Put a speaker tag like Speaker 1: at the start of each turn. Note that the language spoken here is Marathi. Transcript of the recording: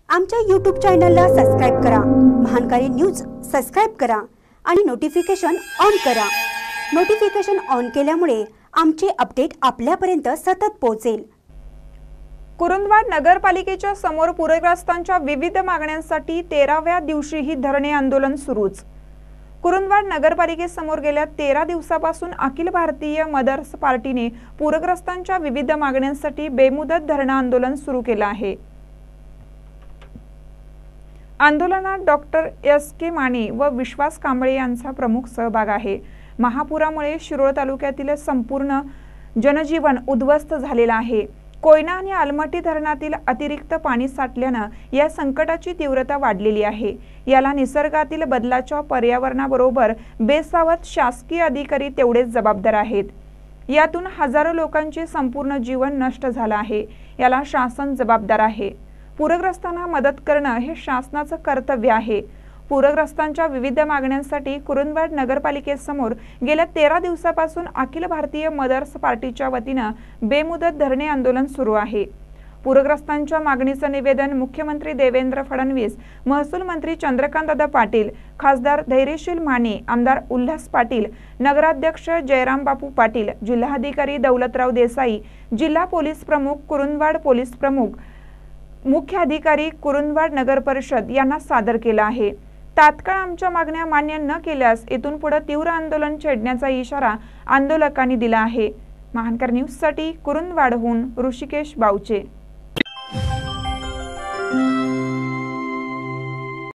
Speaker 1: आमच्या YouTube चॅनलला सबस्क्राइब करा, महानकारी न्यूज सबस्क्राइब करा आणि नोटिफिकेशन ऑन करा। नोटिफिकेशन ऑन केल्यामुळे आमचे अपडेट आपल्यापर्यंत सतत पोहोचेल।
Speaker 2: कुरुंदवाड नगरपालिकेच्या समोर पूरग्रस्तांच्या विविध मागण्यांसाठी 13व्या दिवशीही धरणे आंदोलन सुरूच। कुरुंदवाड नगरपालिकेसमोर गेल्या 13 दिवसापासून अखिल भारतीय मदर्स पार्टीने पूरग्रस्तांच्या विविध मागण्यांसाठी बेमुदत धरणे आंदोलन सुरू केले आहे। आंदोलनात डॉक्टर एस.के. माने व विश्वास कांबळे यांचा प्रमुख सहभाग आहे। महापुरामुळे शिरोळ तालुक्यातील संपूर्ण जनजीवन उद्ध्वस्त झालेले आहे। कोयना आणि आलमटी धरणातील अतिरिक्त पाणी साठल्याने या संकटाची तीव्रता वाढलेली आहे। याला निसर्गातील बदलाच्या पर्यावरणाबरोबर बेसावध शासकीय अधिकारी तेवढेच जबाबदार आहेत। यातून हजारो लोकांचे संपूर्ण जीवन नष्ट झाले आहे। याला शासन जबाबदार आहे। पूरग्रस्तांना मदत करणे हे शासनाचे कर्तव्य आहे। पूरग्रस्तांच्या विविध मागण्यांसाठी कुरुंदवाड नगरपालिकेसमोर गेल्या 13 दिवसापासून अखिल भारतीय मदर्स पार्टीच्या वतीने बेमुदत धरणे आंदोलन सुरू आहे। पूरग्रस्तांच्या मागणीचे निवेदन मुख्यमंत्री देवेंद्र फडणवीस, महसूल मंत्री चंद्रकांतदादा पाटील, खासदार धैर्यशील माने, आमदार उल्हास पाटील, नगराध्यक्ष जयराम बापू पाटील, जिल्हाधिकारी दौलतराव देसाई, जिल्हा पोलीस प्रमुख कुरुंदवाड पोलीस प्रमुख, मुख्य अधिकारी कुरुंदवाड नगर परिषद यांना सादर केला आहे। तात्काळ आमच्या मागण्या मान्य न केल्यास इथून पुढे तीव्र आंदोलन छेडण्याचा इशारा आंदोलकांनी दिला आहे। महानकर न्यूज साठी कुरुंदवाडहून ऋषिकेश बावचे।